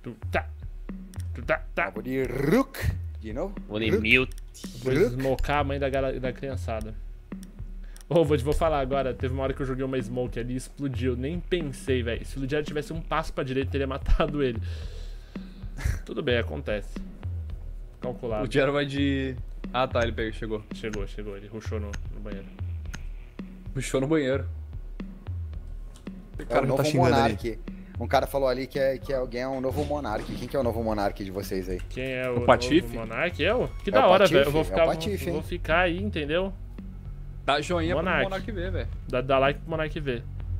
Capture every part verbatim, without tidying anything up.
Tu tá. Tu tá, tá. Vou de Rook. De novo? Vou de mute. Vou smocar a mãe da, gala- da criançada. Ô, oh, vou, vou falar agora. Teve uma hora que eu joguei uma smoke ali e explodiu. Nem pensei, velho. Se o Ludiano tivesse um passo pra direita, teria matado ele. Tudo bem, acontece. Calculado. O Diário vai de... Ah, tá, ele pegou, chegou. Chegou, chegou. Ele rushou no, no banheiro. Puxou no banheiro. É cara o que novo tá xingando Monark. Um cara falou ali que, é, que alguém é um novo Monark. Quem que é o novo Monark de vocês aí? Quem é o, O Patife? novo Monark? Eu? Que É da o hora, Patife, velho. Eu vou é o ficar, Patife, vou, hein? vou ficar aí, entendeu? Dá joinha Monark. pro Monark ver, velho. Dá, dá like pro Monark ver.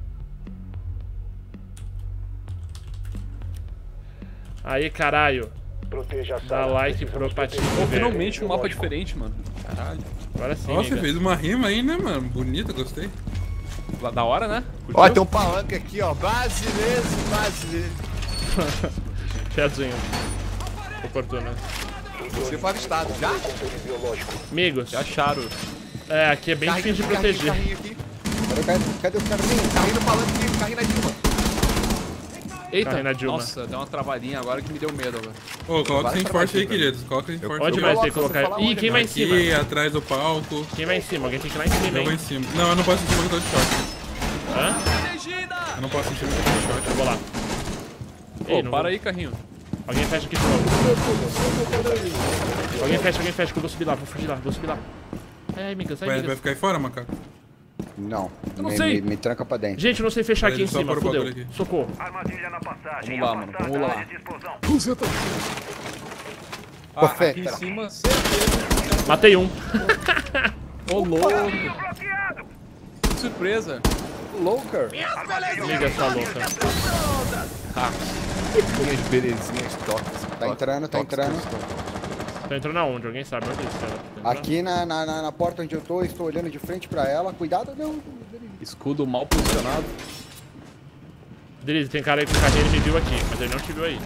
Aí, caralho. Proteja a Dá sala. like Precisamos pro Patife proteger. Pô, ver. finalmente um mapa diferente, mano. Caralho. Agora sim, Nossa, amiga. fez uma rima aí, né, mano? Bonita, gostei. Lá da hora, né? Curtiu? Ó, tem um palanque aqui, ó. Brasileiro, brasileiro. Chatzinho. Oportuno. Você foi avistado, já? Controle biológico. Amigos, Já acharam. é, aqui é bem Carrinho, difícil de carrinho, proteger. Carrinho aqui. Cadê, cadê, cadê o carrinho? Carrinho no palanque aqui, carrinho na Dilma. Eita, Carrinho na Dilma. nossa, deu uma travadinha agora que me deu medo agora. Ô, coloca sem forte aí, queridos. Coloca sem Eu- forte. Onde Eu mais coloco, tem que você colocar? fala Ih, onde, quem vai em né? cima? Aqui, atrás do palco. Quem vai em cima? Alguém tem que ir lá em cima, Eu vou em hein? cima. Não, eu não posso sentir porque eu tô de choque. Hã? Eu não posso sentir porque eu tô de choque. Eu vou lá. Ô, Ih, não para vou. aí, carrinho. Alguém fecha aqui de novo. Alguém fecha, alguém fecha, que eu vou subir lá, vou fugir lá, vou subir lá. Ai, amiga, sai, Vai, amiga. vai ficar aí fora, macaco? Não. Eu não me, sei. Me, me tranca pra dentro. Gente, eu não sei fechar aqui em Ele só cima, pôr o bagulho fudeu. aqui. Socorro. Armadilha na passagem. Vamos lá, mano, Afastar vamos da lá. área de explosão. Ah, Perfeita. aqui em cima, certeza. Matei um. Ô, louco. Bloqueado. Que surpresa. Louca. Amiga, essa louca. Minhas belezinhas tóxicas. Tá entrando, tá entrando. Tá entrando aonde? Alguém sabe onde isso, cara? Tá entrando? Aqui na, na, na, na porta onde eu tô, estou olhando de frente pra ela. Cuidado, não. Escudo mal posicionado. Delícia, tem cara aí com o carrinho, ele me viu aqui, mas ele não te viu aí.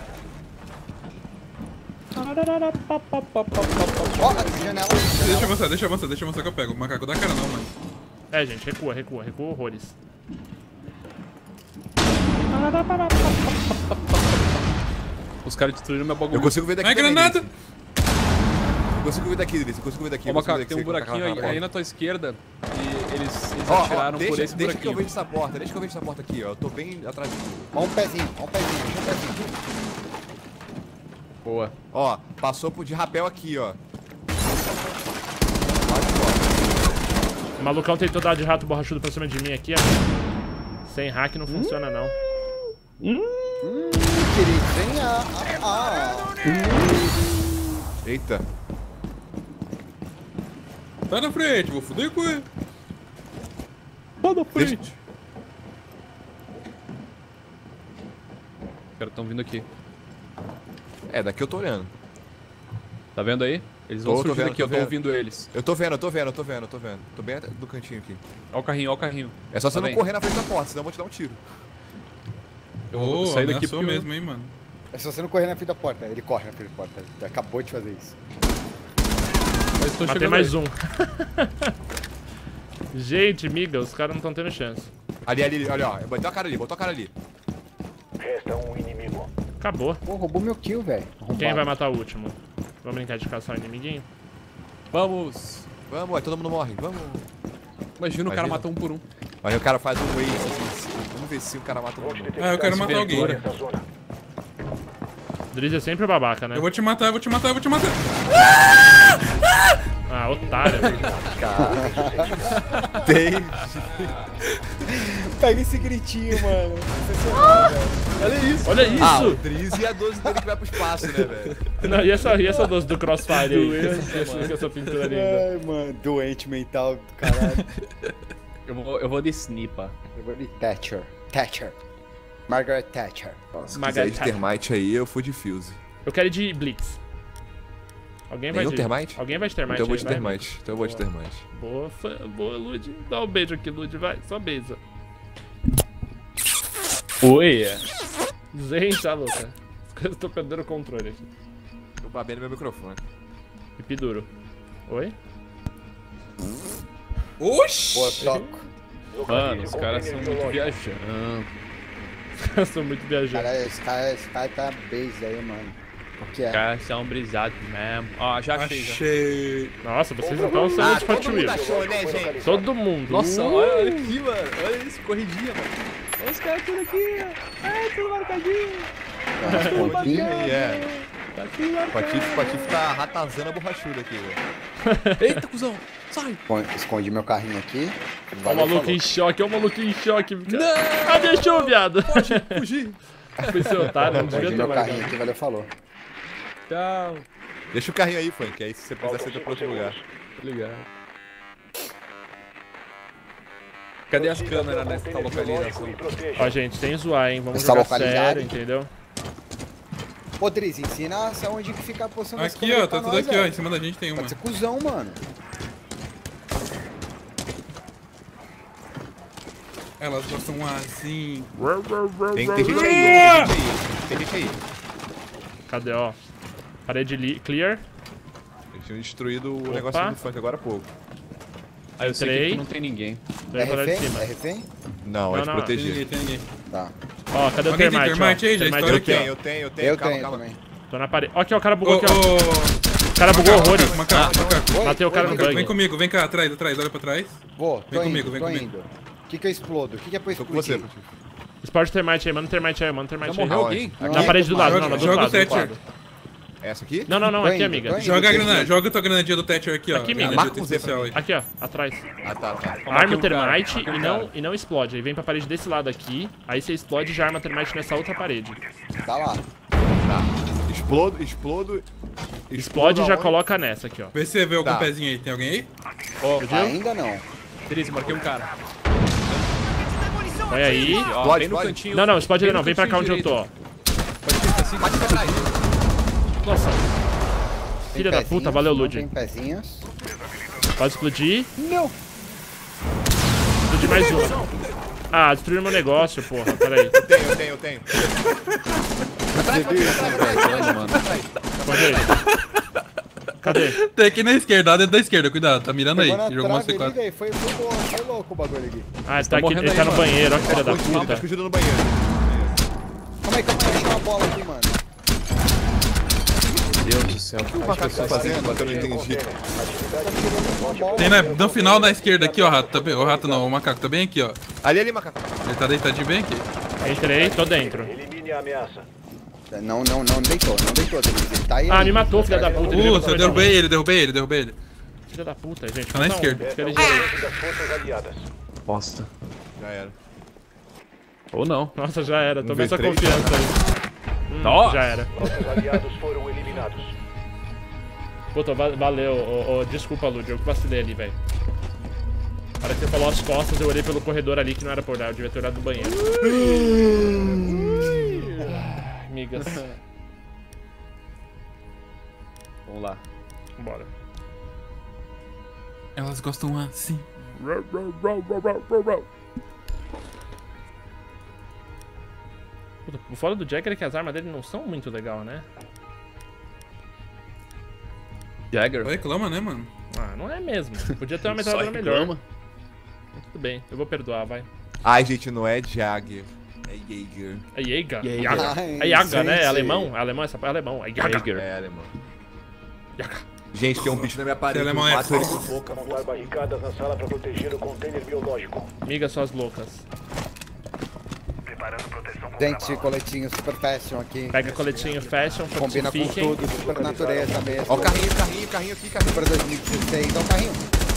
Ó, a janela. Deixa eu avançar, deixa eu avançar, deixa eu avançar que eu pego. O macaco dá cara não, mano. É, gente, recua, recua, recua horrores. Os caras destruíram meu bagulho. Eu consigo ver daqui Ai, também, granada! Drizzy. Eu consigo ver daqui, Drizzy. Eu consigo ver daqui. Ô, eu consigo macaco, ver tem um daqui, buraquinho aí, macaco, aí na tua esquerda. E eles, eles Ó, ó, atiraram por deixa, esse deixa que eu buraquinho. vejo essa porta, deixa que eu vejo essa porta aqui, ó. Eu tô bem atrás de tudo. Ó um pezinho, ó um pezinho, ó um pezinho. Boa. Ó, passou por de rapel aqui, ó. O malucão tentou dar de rato borrachudo pra cima de mim aqui, ó. Sem hack não funciona, não. Hum, querido, vem a... a, a. Eita. Tá na frente, vou foder com ele. Tá na frente. Os caras tão vindo aqui. É, daqui eu tô olhando. Tá vendo aí? Eles vão Tô, tô surgir vendo, aqui, tô eu tô vendo. ouvindo eles. Eu tô vendo, eu tô vendo, eu tô vendo, eu tô vendo. Tô bem do cantinho aqui. Ó o carrinho, ó o carrinho. É só você Tá não bem. correr na frente da porta, senão eu vou te dar um tiro. Eu vou Ô, sair daqui ameaçou porque eu- mesmo, hein, mano. É se você não correr na frente da porta. Ele corre na frente da porta. Ele acabou de fazer isso. Mas tô Matei chegando mais aí. um. Gente, miga, os caras não estão tendo chance. Ali, ali, ali, olha, ó. Botou a cara ali, botou a cara ali. Resta um inimigo. Acabou. Pô, roubou meu kill, velho. Quem vai matar o último? Vamos brincar de caçar o inimiguinho? Vamos. Vamos, ué, todo mundo morre, vamos. Imagina o cara Imagina. matar um por um. Aí o cara faz um race assim. Vamos ver se o cara mata um. Ah, eu quero matar alguém. Ventura. Essa zona. Drizzy é sempre babaca, né? Eu vou te matar, eu vou te matar, eu vou te matar. Ah, otário. Tem. Pega esse gritinho, mano. Olha isso. Olha isso! Ah, o Drizzy e a doze dele que vai pro espaço, né, velho? Não, e essa, e essa doce do Crossfire aí? Essa, essa, essa pintura linda. Ai, mano. Doente mental do caralho. Eu vou, eu vou de snipa. Eu vou de Thatcher. Thatcher. Margaret Thatcher. Se Margaret quiser de termite aí, eu fui de fuse. Eu quero ir de Blitz. Alguém vai Nenhum de... termite? Alguém vai de termite? Então eu vou de aí, vai, termite. Então eu vou de Boa. termite. Boa, fã- boa, Lud. Dá um beijo aqui, Lud, vai. Só beija. Oi. Gente, tá louca. Eu tô perdendo o controle aqui. Eu babei no meu microfone. Pipi duro. Oi? Oxi! Boa, toco. Mano, os caras são muito viajando. Eu sou muito viajante. Cara, esse cara, esse cara tá base aí, mano. O que é? Cara, são brisados mesmo. Ó, já achei. Já. Achei. Nossa, vocês não estão sendo de Hot Wheels. achou, né, gente? Todo mundo. Nossa, Uh! olha, olha aqui, mano. Olha isso, corridinha, mano. Olha os caras tudo aqui, ó. Ai, tudo marcadinho. Pontinho. É. Tá tudo O marcado. Patife, o Patife tá ratazando a borrachuda aqui, velho. Eita, cuzão. Sai. Escondi- Escondi meu carrinho aqui. Ó o Valeu, maluco falou. em choque, ó o maluco em choque. Cara. Não. Ah, deixou, viado. Fugir. Foi seu otário, não devia Escondi ter meu carrinho largado. aqui, valeu, falou. Tchau. Deixa o carrinho aí, Funk, aí se você precisar, você entra pra outro lugar. Tá ligado. Cadê as câmeras nessa localização? Ó, gente, sem zoar, hein? Vamos Está jogar localizado. sério, entendeu? Ô, Driz, ensina onde que fica a posição das Aqui, câmeras ó, pra tá tudo nós, aqui, ó. velho. Em cima da gente tem uma. Pode ser cuzão, mano. Elas gostam assim. Tem, tem gente aí, tem gente aí. Tem gente aí. Cadê, ó? Parede li- clear. Eles tinham destruído o Opa. negócio do Funk agora há pouco. Aí eu sei que Entrei. aqui não tem ninguém. É Vem pra lá de refém? cima. É refém? Não, Não, é de não, Tem proteger. ninguém, tem ninguém. Tá. Ó, cadê o Alguém tem termite, termite ó? aí? Já Termite estourei aqui, Eu ó. tenho, eu tenho, eu tenho. Eu calma, tenho calma. também. Tô na parede. Ó, aqui, ó, o cara Ô, bugou aqui, ó. ô. O cara bugou horrores. Macaco, macaco. Oi, Matei o cara oi, no vem bug. Vem comigo, vem cá, atrás, atrás, olha pra trás. Vou, tô Vem indo, comigo, vem tô comigo. indo. O que que eu explodo? O que que é pra Tô com você, explodir? Patife. Explode o termite aí, manda o termite aí, manda o termite Já aí. morreu Aonde? alguém? Aqui? Na parede do lado, Joga- não, não, do joga lado, o do Thatcher. lado. Essa aqui? Não, não, não, Tô aqui, indo, amiga. tô indo. Joga a Aqui, granada, aqui. joga a tua granadinha do Thatcher aqui, ó. Aqui, amigo. Granadinha Marca um Z pra especial mim. aí. Aqui, ó, atrás. Ah, tá, tá. Arma um o cara, termite aqui um e cara. não, e não explode. Aí vem pra parede desse lado aqui, aí você explode e já arma o termite nessa outra parede. Tá lá. Tá. Explodo, explodo. Explode e já aonde? coloca nessa aqui, ó. Vê se você vê algum Tá. pezinho aí. Tem alguém aí? Viu? Ainda não. Beleza, marquei um cara. Põe aí. Ó, Explode, bem no explode. cantinho. Não, não, explode ele bem não. no Vem pra cá onde cantinho eu tô, ó. Pode ser assim. Bate pra trás. Nossa. Tem Filha da pezinhos, puta, valeu, não Lud. Tem pezinhos. Pode explodir. Não. Explodir mais uma. Ah, destruíram meu negócio, porra. Pera aí. Eu tenho, eu tenho, eu tenho. Esconde ele. Cadê? Tem aqui na esquerda, lá dentro da esquerda, cuidado, tá mirando aí. Pegou na Jogou uma trave C ali, quatro. velho. Foi, foi, boa, foi louco o bagulho aqui. Ah, ele tá aqui, morrendo ele tá aí, no mano. banheiro, ó que filha da Escondido, tá puta. escondido no banheiro. Calma aí, calma aí. Achei uma bola aqui, mano. Meu Deus do céu. O que o macaco tá fazendo? Bateu, não entendi. Uma bola. Tem na, no final da esquerda aqui, ó, rato. Tá bem, o rato não, o macaco tá bem aqui, ó. Ali, ali, macaco. Ele tá deitadinho bem aqui. Entrei, tô dentro. Elimine a ameaça. Não, não, não deitou, não deitou. Ele tá aí. Ah, aí. me matou, filha da puta. Ele Uh, veio você pra derrubei cima ele, derrubei ele, derrubei ele. de mim. Filha da puta, gente. Tá na Não, esquerda. fica Esta é ligeiro aí. a base das forças aliadas. Bosta. Já era. Ou não. Nossa, já era. Um Tomei essa V três. confiança aí. Hum, Nossa. já era. Nossos aliados foram eliminados. Puta, va- valeu. Ô, ô, desculpa, Lud. Eu que vacilei ali, velho. Na hora que você falou as costas, eu olhei pelo corredor ali que não era por olhar. Eu devia ter olhado no banheiro. Ai, Amigas. Vamos lá. Bora. Elas gostam assim. Puta, o foda do Jagger é que as armas dele não são muito legal, né? Jagger. Reclama, né, mano? Ah, não é mesmo. Podia ter uma Só metralhadora melhor. reclama. Mas tudo bem, eu vou perdoar, vai. Ai, gente, não é Jagger. É Jaeger. É Jäger? Jäger. Jäger. Ai, É Jäger, né? sim, É sim. alemão? É alemão? Essa palavra é alemão. É Jäger. Jäger. É, alemão. Jäger. Gente, tem um bicho na minha parede. Esse alemão eu é mato ele fogo. com boca. Montar barricadas na sala para proteger o container biológico. Miga suas loucas. Preparando proteção contra Dente, balas. coletinho super fashion aqui. Pega coletinho fashion, Combina com fiquem. tudo, super natureza mesmo. Ó o carrinho, carrinho, carrinho aqui, carrinho. Super dois mil e dezesseis, dá um carrinho.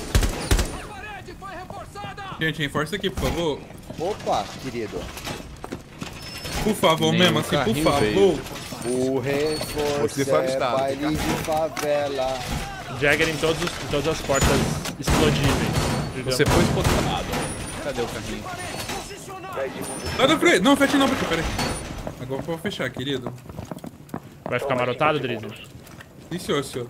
Gente, reforça aqui, por favor. Opa, querido. Por favor, Nem mesmo um assim, por carrinho favor. veio. O reforço Você foi é avistado. baile de favela. Jagger em, todos, os- em todas as portas explodíveis. digamos. Você foi espontâneo. Cadê o carrinho? Sai da frente. Não, fecha não, porque peraí. Agora eu vou fechar, querido. Vai ficar marotado, Drizzy? Sim, senhor, senhor.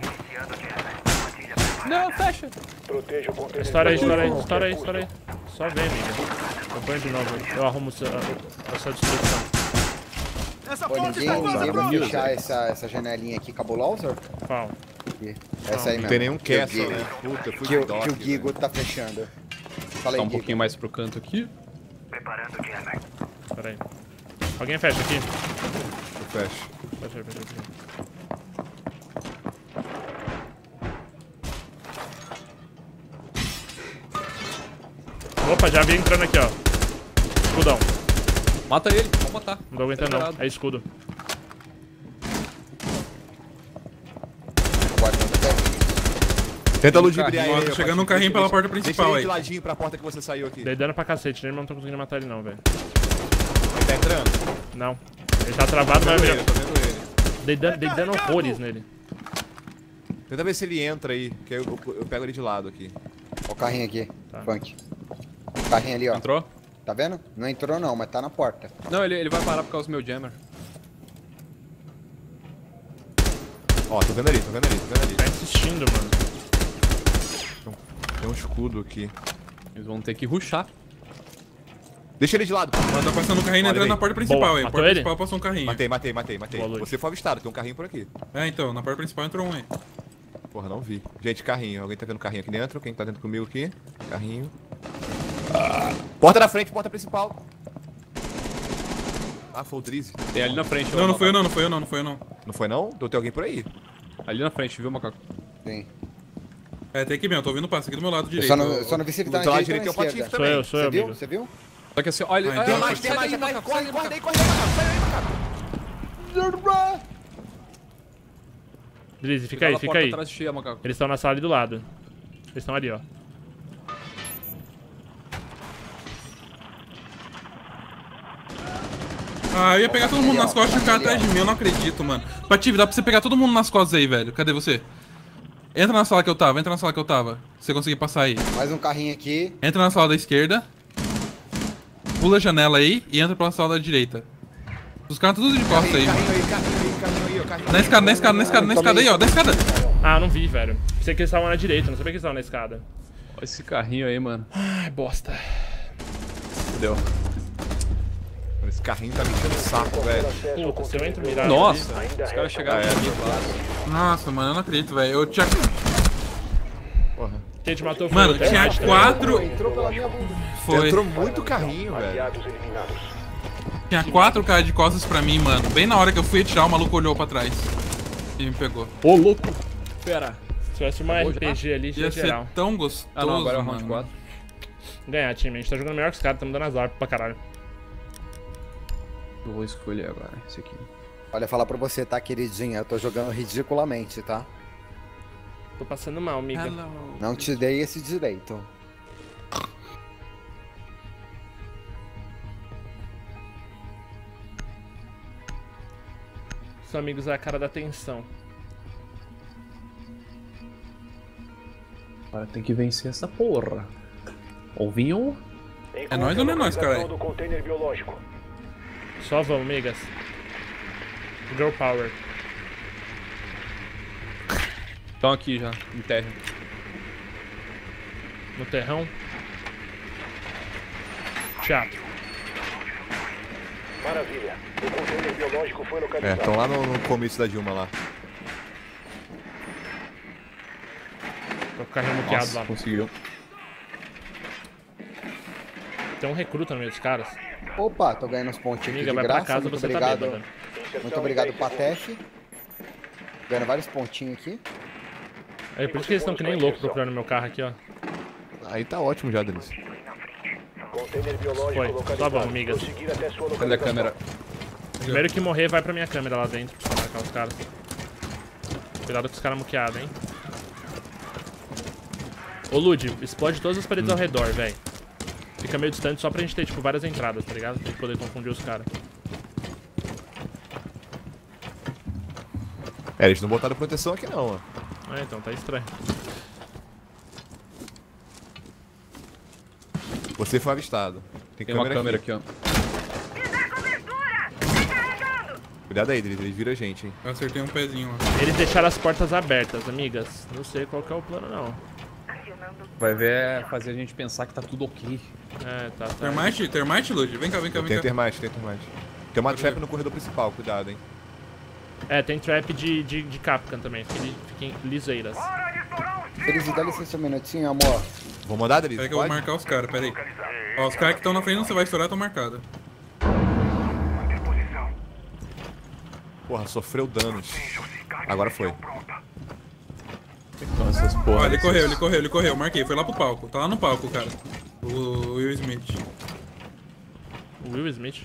Não, fecha. Proteja o container Estoura aí, estoura aí, biológico. estoura aí, estoura aí. Só vem, amiga. Eu ponho de novo. Eu arrumo seu- a, a sua destruição. Pô, ninguém, ninguém vai fechar essa, essa janelinha aqui cabulosa? Qual? Aqui. Essa aí mesmo. Não tem nenhum Que o castle, Gui- né? Puta, eu fui Que, o- de dock, que o velho. Gigo tá fechando. Fala Tá aí, um Gigo. pouquinho mais pro canto aqui. Preparando o jammer. Pera aí. Alguém fecha aqui. Eu fecho. Fecha, fecha, fecha. Opa, já vi entrando aqui, ó. Escudão. Mata ele, pode matar. Não tô aguentando não. É escudo. Tenta ludibriar Ó, ele. tô ó, chegando um Patinho. carrinho pela Deixa- porta Deixa principal ele aí. de ladinho pra porta que você saiu aqui. Dei dano pra cacete nele, mas não tô conseguindo matar ele não, velho. Ele tá entrando? Não. Ele tá travado, Tô mas vendo eu ele, tô vendo ele. dei dano, dei dano horrores nele. Tenta ver se ele entra aí, que eu, eu, eu pego ele de lado aqui. Ó o carrinho aqui, Tá. Funk. O carrinho ali, ó. Entrou? Tá vendo? Não entrou não, mas tá na porta. Não, ele, ele vai parar por causa do meu jammer. Ó, tô vendo ali, tô vendo ali, tô vendo ali. Tá insistindo, mano. Tem um escudo aqui. Eles vão ter que rushar. Deixa ele de lado. Ó, tá passando um carrinho Olha entrando aí. na porta principal Boa, aí. matou Porta ele? principal passou um carrinho. Matei, matei, matei, matei. Boa, Luiz. Você foi avistado, tem um carrinho por aqui. É, então, na porta principal entrou um aí. Porra, não vi. Gente, carrinho. Alguém tá vendo carrinho aqui dentro? Quem tá dentro comigo aqui? Carrinho. Porta da frente, porta principal. Ah, foi o Drizzy. Tem ali na frente. ó, Não, não foi eu macaco. não, não foi eu não, não foi eu não. Não foi não? Deu tem alguém por aí. Ali na frente, viu, macaco? Sim. É, tem aqui mesmo, tô ouvindo o passo aqui do meu lado Eu direito. só não, eu só não vi se ele tá Do na lado direita ou direito na tem o esquerda. Patinho Sou eu, também. sou Você eu, viu? amigo. Você viu? Só que assim, olha... Ah, então ah, tem ah, mais, Tem sai mais, daí, tem mais. macaco, Corre, sai corre daí, daí, corre daí, macaco. Sai daí, macaco. Drizzy, fica Tá aí, na fica porta aí. atrás de cheia, macaco. Eles estão na sala ali do lado. Eles estão ali, ó. Ah, eu ia pegar todo mundo Ali, ó. nas costas e o cara Ali, atrás ó. de mim, eu não acredito, mano. Patife, dá pra você pegar todo mundo nas costas aí, velho. Cadê você? Entra na sala que eu tava, entra na sala que eu tava. Se você conseguir passar aí. Mais um carrinho aqui. Entra na sala da esquerda. Pula a janela aí e entra pela sala da direita. Os caras estão tudo de costas aí, Carrinho mano. aí, carrinho aí, carrinho aí, ó, carrinho Na aí. escada, na escada, na escada, na escada aí, ó, na escada. Ah, não vi, velho. Pensei que eles estavam na direita, não sabia que eles estavam na escada. Olha esse carrinho aí, mano. Ai, bosta. Fudeu. Esse carrinho tá me enchendo o saco, velho. Puta, se eu entro mirado Nossa, ali- os caras chegaram Ah, é. aqui, claro. Nossa, mano, eu não acredito, velho. Eu tinha. Porra. Quem te matou foi Mano, o tinha Tete, quatro. Entrou pela minha bunda. Foi. Entrou muito carrinho, velho. Aliados eliminados. Tinha quatro caras de costas pra mim, mano. Bem na hora que eu fui atirar, o maluco olhou pra trás. E me pegou. Ô, louco. Pera. Se tivesse uma Acabou R P G ali, Ia tinha ser geral. tão gostoso, Ah, não, agora é o round mano. quatro. Ganhar, time. A gente tá jogando melhor que os caras, tamo dando azar pra caralho. Eu vou escolher agora esse aqui. Olha, falar pra você, tá, queridinha? Eu tô jogando ridiculamente, tá? Tô passando mal, amiga. Não te dei esse direito. Seus amigos é a cara da tensão. Agora tem que vencer essa porra. Ou vinham... Encontre É nóis ou não é a nóis, localização caralho? do container biológico. Só vamos, amigas. Girl Power. Estão aqui já, em terra. No terrão. Teatro. Maravilha. O container biológico foi É, localizado. estão lá no, no comício da Dilma lá. Tô com o carrinho muteado Nossa, lá. conseguiu. Tem um recruta no meio dos caras. Opa, tô ganhando uns pontinhos aqui Amiga, de vai graça. pra casa, Muito você tá obrigado. bêbada. Muito obrigado, Patef. Ganhando vários pontinhos aqui. É por isso que eles estão que nem louco procurando meu carro aqui, ó. Aí tá ótimo já, Denis. Container biológico Foi. localizado. Tá bom, amigas. Prosseguir até sua Cadê a localização. câmera? Primeiro que morrer, vai pra minha câmera lá dentro pra marcar os caras. Cuidado com os caras muqueados, hein. Ô, Lud, explode todas as paredes Hum. ao redor, velho. Fica meio distante só pra gente ter, tipo, várias entradas, tá ligado? Pra gente poder confundir os caras. É, eles não botaram proteção aqui não, ó. Ah, então, tá estranho. Você foi avistado. Tem, Tem uma câmera, câmera aqui. aqui, ó. Cuidado aí, Denis. Eles viram a gente, hein. Eu acertei um pezinho lá. Eles deixaram as portas abertas, amigas. Não sei qual que é o plano, não. Vai ver, é fazer a gente pensar que tá tudo ok. É, tá, tá. Termite, termite, Lud? Vem cá, vem cá, Tem vem cá. termite, tem termite. Tem uma trap no corredor principal, cuidado, hein. É, tem trap de, de, de Capcan também. Fiquem, fiquem liseiras. Feliz, dá licença um minutinho, amor. Vou mandar, Denis? Pera que eu vou Pode? marcar os caras, pera aí. Ó, os caras que estão na frente não você vai estourar, estão marcados. Porra, sofreu danos. Agora foi. Então essas Ó, porra. ele correu, ele correu, ele correu. Marquei, foi lá pro palco. Tá lá no palco, cara. O Will Smith. O Will Smith.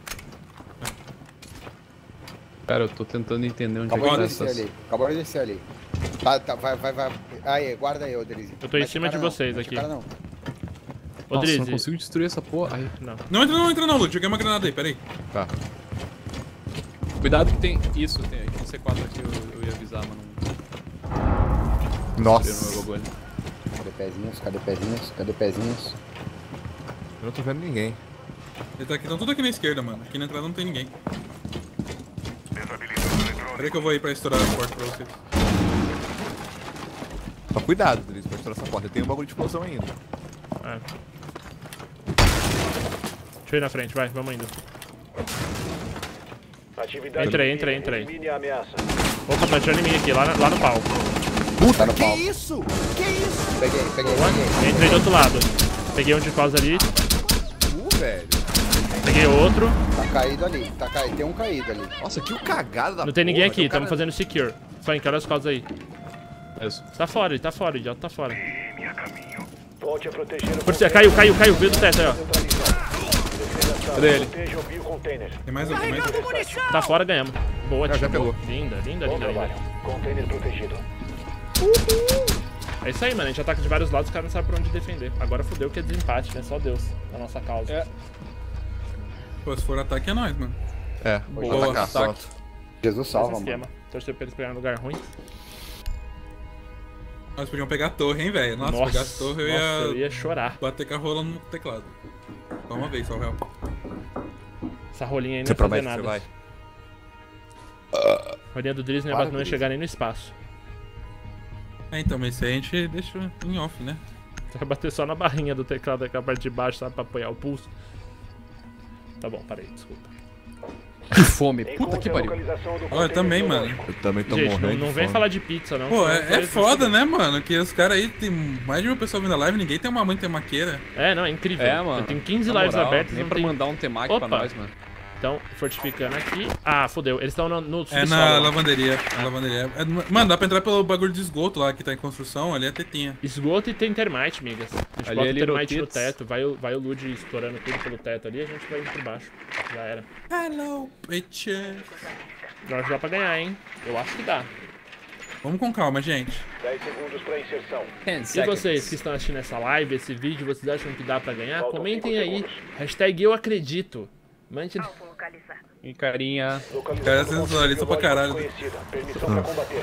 Cara, eu tô tentando entender onde Acabou é que de tá descer essas... ali. Acabou de descer ali. Tá, tá, vai, vai, vai. Aí, guarda aí, ô Drizzy. Eu tô em Mete o cima cara de não, vocês mete o aqui. cara não. Ô, Nossa, eu não Drizzy. consigo destruir essa porra. Aí. Não. Não entra não, entra não, Lute. Joguei uma granada aí, peraí. Tá. Cuidado que tem... Isso, tem aqui um C quatro aqui, eu, eu ia avisar, mas não... Nossa. Destruíram o meu bagulho. Cadê pezinhos? Cadê pezinhos? Cadê pezinhos? Eu não tô vendo ninguém. Ele tá aqui, tão tudo aqui na esquerda, mano. Aqui na entrada não tem ninguém. Peraí que eu vou ir pra estourar a porta pra vocês. Só cuidado, Drizzy, pra estourar essa porta. Tem um bagulho de explosão ainda. É. Deixa eu ir na frente, vai, vamos indo. Atividade Entrei, inimiga. entrei, entrei. Elimine a ameaça. Opa, tá atirando em mim aqui, lá, na- lá no palco. Tá no palco. isso? Que isso? Peguei, peguei, peguei. Entrei do outro lado. Peguei um de causa ali, Uh, velho. peguei outro. Tá caído ali. Tá caído. Tem um caído ali. Nossa, que o cagado da Não tem ninguém porra, aqui, tem um cara- estamos fazendo secure. Funk, olha as causas aí. Isso. Tá fora, ele tá fora, idiota, tá fora. Volte a proteger o Por cima, caiu, caiu, caiu, veio do teto aí, ó. Cadê ele? Proteja o biocontainer. Tem mais um, tem mais um. Tá fora, ganhamos. Boa, Ah, já time, pegou. boa. Linda, linda, Bom linda, linda. trabalho. Container protegido. É isso aí, mano. A gente ataca de vários lados, os caras não sabem pra onde defender. Agora fodeu que é desempate, né? Só Deus, na nossa causa. É. Pô, se for ataque é nóis, mano. É, Boa, vou atacar. ataque. Pronto. Jesus Esse salva, esquema. mano. Torcer pra eles pegarem um lugar ruim. Nós podíamos pegar a torre, hein, velho. Nossa, Nossa, pegar a torre eu ia... nossa, eu ia chorar. bater com a rola no teclado. Só uma vez, só o real. Essa rolinha aí não Você ia fazer promete que nada. você vai? A rolinha do Driz não ia, Para, bat- não ia Driz. chegar nem no espaço. É, então, mas isso aí a gente deixa em off, né? Vai bater só na barrinha do teclado aqui, a parte de baixo, sabe? Pra apoiar o pulso. Tá bom, parei, desculpa. Que fome. Puta Encontre que a pariu. localização do Olha, container também, biológico. mano. Eu também tô Gente, morrendo não, não de vem fome. falar de pizza, não. Pô, senão é, vai- é foda, né, mano? Que os caras aí, tem mais de mil pessoas vindo da live, ninguém tem uma mãe tem maqueira. É, não, é incrível. É, mano. Eu tenho quinze Na lives moral, abertas e nem não pra tem... mandar um temaki Opa. pra nós, mano. Então, fortificando aqui. Ah, fodeu. Eles estão no, no É subsolo. na lá. lavanderia. Na lavanderia. É, mano, dá pra entrar pelo bagulho de esgoto lá que tá em construção, ali é tetinha. Esgoto e tem termite, migas. A gente Ali bota é o Little termite no Tits. teto, vai, o- vai o Lud estourando tudo pelo teto ali, a gente vai indo por baixo. Já era. Hello, bitches. Agora dá pra ganhar, hein? Eu acho que dá. Vamos com calma, gente. dez segundos para inserção. E vocês que estão assistindo essa live, esse vídeo, vocês acham que dá pra ganhar? Faltam Comentem cinco aí. segundos. Hashtag eu acredito. Mande... E carinha. Localização Cara, do sensacionalista pra container caralho. biológico desconhecida. Permissão para combater.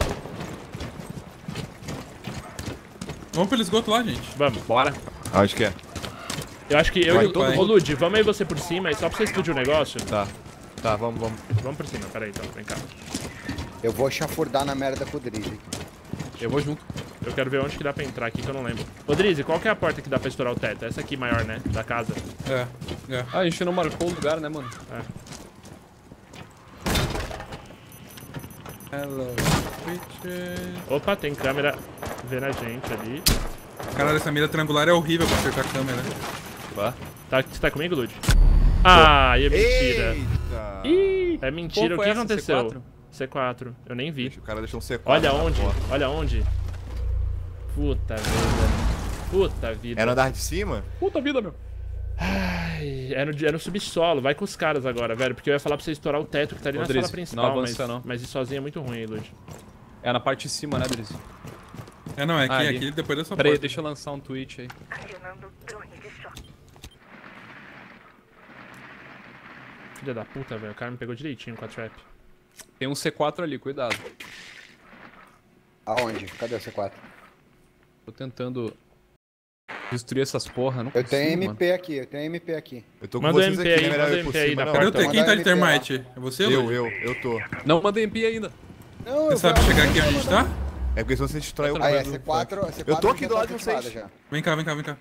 Vamos pelo esgoto lá, gente. Vamos. Bora. Aonde que é? Eu acho que eu Vai e o... todo Ô, Lud, vamos aí você por cima, aí só pra você explodir o negócio. Tá. Tá, vamos, vamos. Vamos por cima, peraí então, vem cá. Eu vou chafurdar na merda com o Drizzy. Eu vou junto. Eu quero ver onde que dá pra entrar aqui, que eu não lembro. Ô, Drizzy, qual que é a porta que dá pra estourar o teto? Essa aqui maior, né? Da casa. É, é. Ah, a gente não marcou o lugar, né, mano? Hello, bitches. Opa, tem câmera vendo a gente ali. Caralho, essa mira triangular é horrível pra acertar a câmera. Vá. Tá, você tá comigo, Lud? Ah, e é mentira. Eita! Ih, é mentira. Qual O foi que essa, aconteceu? C quatro? C quatro. Eu nem vi. O cara deixou um C quatro. Olha na onde, porta. olha onde. Puta vida. Puta vida. É no andar de cima? Puta vida, meu. Ai, é, no, é no subsolo. Vai com os caras agora, velho. Porque eu ia falar pra você estourar o teto que tá ali Ô, na Drizzy, sala principal. não mas, avança, não. mas ir sozinho é muito ruim, Lud. É na parte de cima, né, Drizzy? É, não, é aqui, Ah, é ali. aqui, depois dessa Pera aí, porta. deixa eu lançar um tweet aí. Acionando drone de choque. Filha da puta, velho. O cara me pegou direitinho com a trap. Tem um C quatro ali, cuidado. Aonde? Cadê o C quatro? Tô tentando destruir essas porra, não Eu consigo, tenho mano. M P aqui, eu tenho M P aqui. Eu tô com Manda o vocês M P aqui, aí, né? Melhor manda eu ir o por M P aí cima, na não. Cadê o porta. T? Quem tá de Manda M P lá. termite? É você, Eu, Lud? eu, eu tô. Não mandei M P ainda. Não, Você eu sabe vou- chegar aqui onde a gente tá? É porque senão você destrói o Ah, é, do- C quatro, C quatro Eu tô aqui já do tá lado de ativada vocês. já. Vem cá, vem cá, vem cá.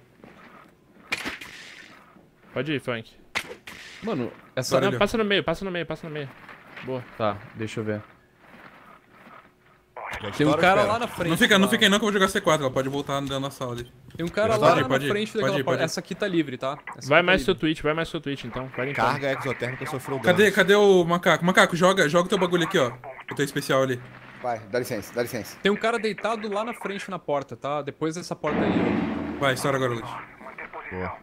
Pode ir, Funk. Mano, essa... Bora. Não, ali, ó. passa no meio, passa no meio, passa no meio. Boa. Tá, deixa eu ver. Já Tem um estoura, cara espera. lá na frente. Não fica, não lá. fica aí não que eu vou jogar C quatro, ela pode voltar dentro da sala ali. Tem um cara Pode lá ir, na pode ir, frente pode daquela ir, porta. pode ir. Essa aqui tá livre, tá? Essa Vai aqui mais tá seu livre. Twitch, vai mais seu Twitch então. Vai em Carga exotérmica sofreu dano. Cadê, cadê o macaco? Macaco, joga, joga o teu bagulho aqui, ó. O teu especial ali. Vai, dá licença, dá licença. Tem um cara deitado lá na frente na porta, tá? Depois dessa porta aí, ó. Vai, estoura agora, Lute. Boa.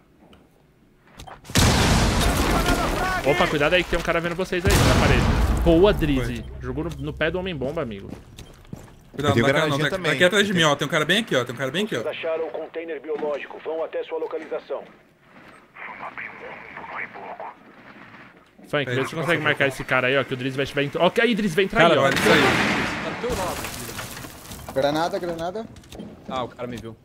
Opa, cuidado aí que tem um cara vendo vocês aí na parede. Boa, Drizzy. Jogou no, no pé do Homem-Bomba, amigo. Cuidado, Tem não, cara, não. granadinha Tá, também. aqui atrás de mim, ó. Tem um cara bem aqui, ó. Tem um cara bem aqui, ó. Acharam o container biológico. Vão até sua localização. Funk, É, vê se você consegue marcar esse cara aí, ó, que o Drizzy vai estiver... Ent... Ok, aí, Drizzy, vem entrar Cara, aí, ó. olha isso aí. Tá do teu lado. Granada, granada. Ah, o cara me viu.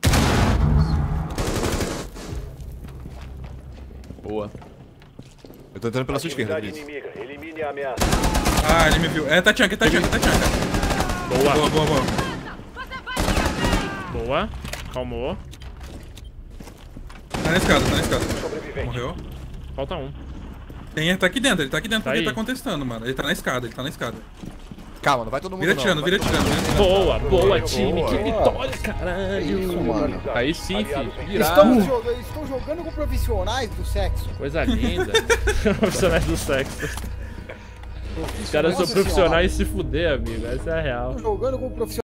Boa. Eu tô entrando pela sua esquerda, Atividade Blitz. inimiga. Elimine a ameaça. Ah, ele me viu. É, tá tchanka, tá tchanka, tá tchanka. Boa, Boa, boa, boa. boa. Calmou. Tá na escada, tá na escada. Sobrevivente. Morreu. Falta um. Tem, tá aqui dentro, ele tá aqui dentro Tá porque ele aí. tá contestando, mano. Ele tá na escada, ele tá na escada. Calma, não vai todo mundo Vira não. tirando, vai vira todo tirando, mundo. vira tirando. Boa, boa, time. Boa. Que vitória, caralho. Isso, mano. Aí sim, filho. Virar. Estamos jogando, estou jogando com profissionais do sexo. Coisa linda. Profissionais do sexo. Os caras são Nossa profissionais e se fuder, amigo. Essa é a real. Estou jogando com profissionais.